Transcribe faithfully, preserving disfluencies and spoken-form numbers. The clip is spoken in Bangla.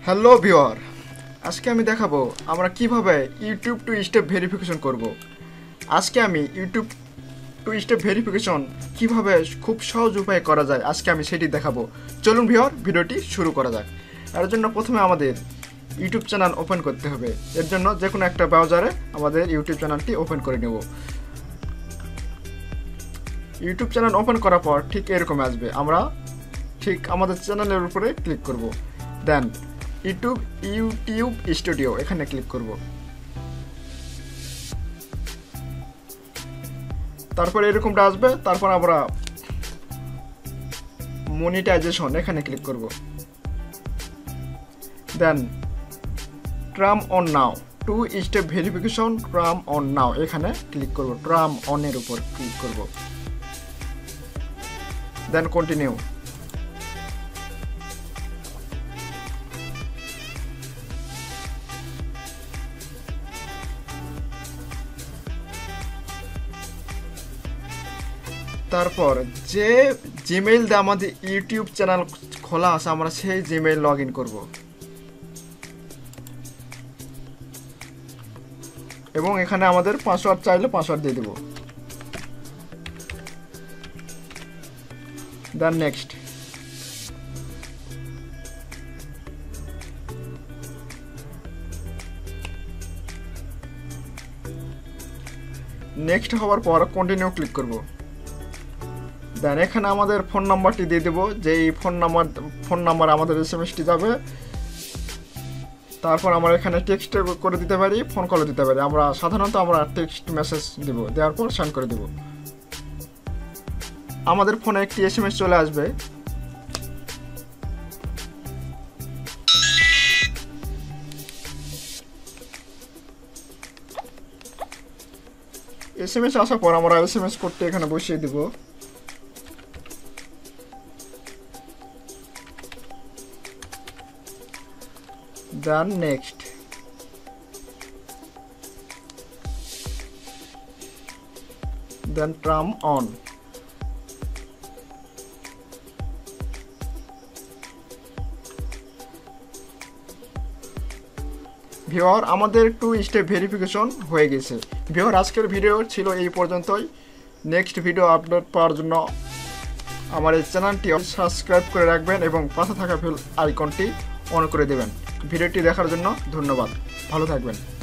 হ্যালো ভিউয়ার, আজকে আমি দেখাবো আমরা কিভাবে ইউটিউব টু স্টেপ ভেরিফিকেশন করব। আজকে আমি ইউটিউব টু স্টেপ ভেরিফিকেশন কিভাবে খুব সহজ উপায়ে করা যায় আজকে আমি সেটি দেখাবো। চলুন ভিউয়ার, ভিডিওটি শুরু করা যাক। এর জন্য প্রথমে আমাদের ইউটিউব চ্যানেল ওপেন করতে হবে। এর জন্য যে কোনো একটা ব্রাউজারে আমাদের ইউটিউব চ্যানেলটি ওপেন করে নেব। ইউটিউব চ্যানেল ওপেন করার পর ঠিক এরকম আসবে, আমরা ঠিক আমাদের চ্যানেলের উপরে ক্লিক করব। দেন ইউটিউব ইউটিউব স্টুডিও এখানে ক্লিক করব। তারপর এরকমটা আসবে, তারপর আমরা মনিটাইজেশন এখানে ক্লিক করব। Then turn on now two step verification turn on now এখানে ক্লিক করব। টার্ম অনের উপর ক্লিক করব। Then continue. তারপর যে জিমেইল দিয়ে আমাদের ইউটিউব চ্যানেল খোলা আছে আমরা সেই জিমেইল লগ ইন করবো এবং এখানে আমাদের পাসওয়ার্ড চাইলে পাসওয়ার্ড দিয়ে দেব। দেন নেক্সট। নেক্সট হওয়ার পর কন্টিনিউ ক্লিক করব। দেন এখানে আমাদের ফোন নাম্বারটি দিয়ে দেবো, যে এই ফোন নাম্বার ফোন নাম্বার আমাদের এস এম এসটি যাবে। তারপর আমরা এখানে টেক্সট করে দিতে পারি, ফোন কলে দিতে পারি। আমরা সাধারণত আমরা টেক্সট মেসেজ দেব, দেওয়ার পর সেন্ড করে দেব। আমাদের ফোনে একটি এস এম এস চলে আসবে। এস এম এস আসার পর আমরা এস এম এস করতে এখানে বসিয়ে দিব। Then next. Then turn on. Viewer, আমাদের টু স্টেপ ভেরিফিকেশন হয়ে গেছে। ভিউয়ার, আজকের ভিডিও ছিল এই পর্যন্তই। নেক্সট ভিডিও আপলোড পাওয়ার জন্য আমার এই চ্যানেলটি সাবস্ক্রাইব করে রাখবেন এবং পাশে থাকা বেল আইকনটি অন করে দেবেন। ভিডিওটি দেখার জন্য ধন্যবাদ। ভালো থাকবেন।